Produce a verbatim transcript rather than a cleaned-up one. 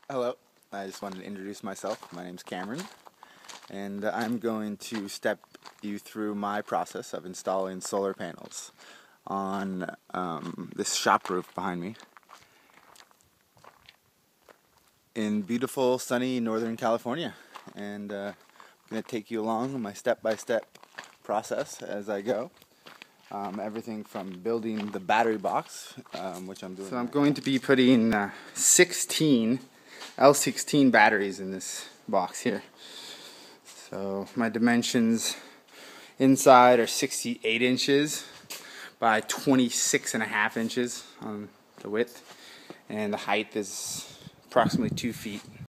Hello, I just wanted to introduce myself. My name's Cameron, and I'm going to step you through my process of installing solar panels on um, this shop roof behind me in beautiful, sunny Northern California. And uh, I'm going to take you along my step-by-step process as I go. Um, everything from building the battery box, um, which I'm doing. So I'm going to be putting uh, sixteen L sixteen batteries in this box here. So my dimensions inside are sixty-eight inches by twenty-six and a half inches on the width, and the height is approximately two feet.